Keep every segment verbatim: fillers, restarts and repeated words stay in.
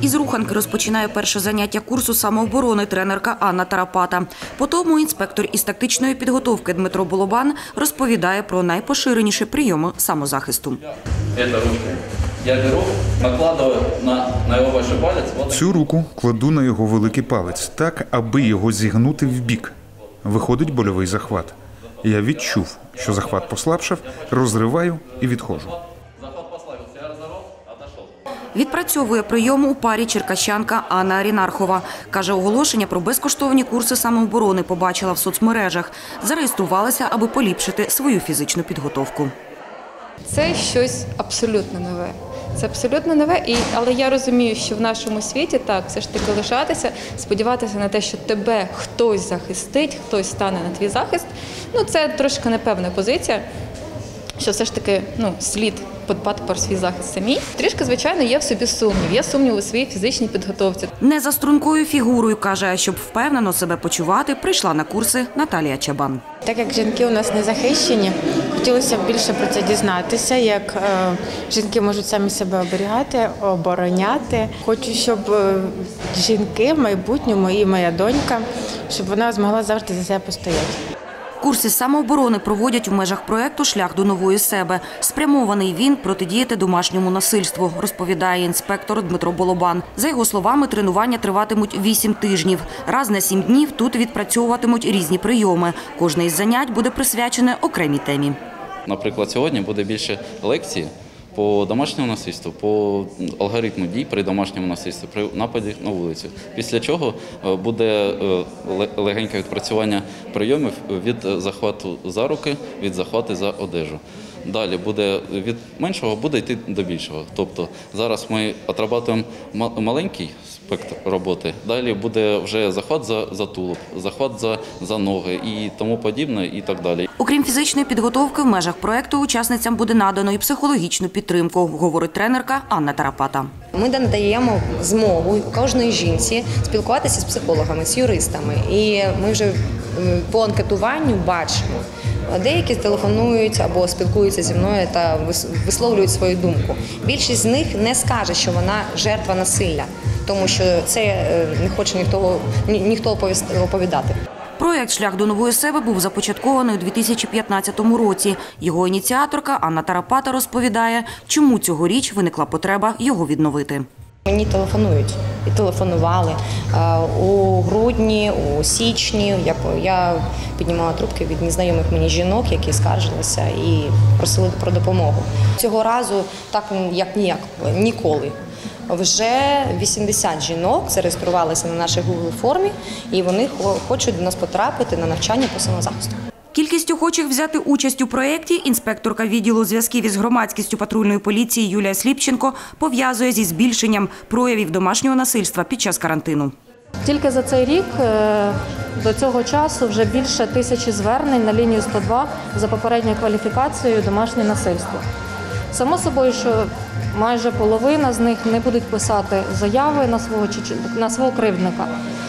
Із руханки розпочинає перше заняття курсу самооборони тренерка Анна Тарапата. Потім інспектор із тактичної підготовки Дмитро Болобан розповідає про найпоширеніші прийоми самозахисту. Це ручка. Я беру, накладаю на, на його большой палець. Цю руку кладу на його великий палець, так, аби його зігнути в бік. Виходить больовий захват. Я відчув, що захват послабшав, розриваю і відходжу. Відпрацьовує прийом у парі черкащанка Анна Арінархова. Каже, оголошення про безкоштовні курси самооборони побачила в соцмережах. Зареєструвалася, аби поліпшити свою фізичну підготовку. Це щось абсолютно нове. Це абсолютно нове, і, але я розумію, що в нашому світі так, все ж таки лишатися, сподіватися на те, що тебе хтось захистить, хтось стане на твій захист, ну це трошки непевна позиція, що все ж таки ну, слід подбати про свій захист самі. Трішки, звичайно, є в собі сумнів, є сумнів у своїй фізичній підготовці. Не за стрункою фігурою, каже, щоб впевнено себе почувати, прийшла на курси Наталія Чабан. Так як жінки у нас не захищені, хотілося б більше про це дізнатися, як е, жінки можуть самі себе оберігати, обороняти. Хочу, щоб е, жінки в майбутньому і моя донька, щоб вона змогла завжди за себе постояти. Курси самооборони проводять у межах проєкту «Шлях до нової себе». Спрямований він протидіяти домашньому насильству, розповідає інспектор Дмитро Болобан. За його словами, тренування триватимуть вісім тижнів. Раз на сім днів тут відпрацьовуватимуть різні прийоми. Кожне із занять буде присвячене окремій темі. Наприклад, сьогодні буде більше лекцій по домашньому насильству, по алгоритму дій при домашньому насильстві, при нападі на вулицю. Після чого буде легеньке відпрацювання прийомів від захвату за руки, від захвату за одежу. Далі буде від меншого буде йти до більшого. Тобто зараз ми отрабатуємо маленький спектр роботи, далі буде вже захват за, за тулуб, захват за, за ноги і тому подібне і так далі. Окрім фізичної підготовки, в межах проєкту учасницям буде надано і психологічну підтримку, говорить тренерка Анна Тарапата. Ми надаємо змогу кожної жінці спілкуватися з психологами, з юристами. І ми вже по анкетуванню бачимо, деякі телефонують або спілкуються зі мною та висловлюють свою думку. Більшість з них не скаже, що вона жертва насилля, тому що це не хоче ніхто, ніхто оповідати. Проєкт «Шлях до нової себе» був започаткований у дві тисячі п'ятнадцятому році. Його ініціаторка Анна Тарапата розповідає, чому цьогоріч виникла потреба його відновити. Мені телефонують і телефонували у грудні, у січні. Я піднімала трубки від незнайомих мені жінок, які скаржилися і просили про допомогу. Цього разу так як ніяк, ніколи. Вже вісімдесят жінок зареєструвалися на нашій Google-формі і вони хочуть до нас потрапити на навчання по самозахисту. Кількість охочих взяти участь у проєкті інспекторка відділу зв'язків із громадськістю патрульної поліції Юлія Сліпченко пов'язує зі збільшенням проявів домашнього насильства під час карантину. Тільки за цей рік до цього часу вже більше тисячі звернень на лінію сто два за попередньою кваліфікацією домашнє насильство. Само собою, що майже половина з них не будуть писати заяви на свого, на свого кривдника.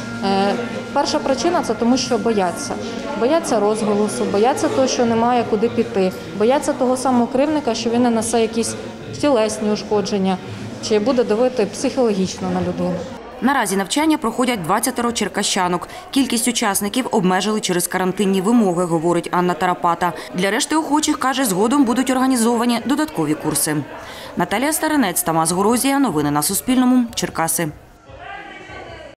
Перша причина – це тому, що бояться. Бояться розголосу, бояться того, що немає куди піти, бояться того самого кривдника, що він не несе якісь тілесні ушкодження, чи буде давити психологічно на людину. Наразі навчання проходять двадцять черкащанок. Кількість учасників обмежили через карантинні вимоги, говорить Анна Тарапата. Для решти охочих, каже, згодом будуть організовані додаткові курси. Наталія Старинець, Тамас Горозія. Новини на Суспільному. Черкаси.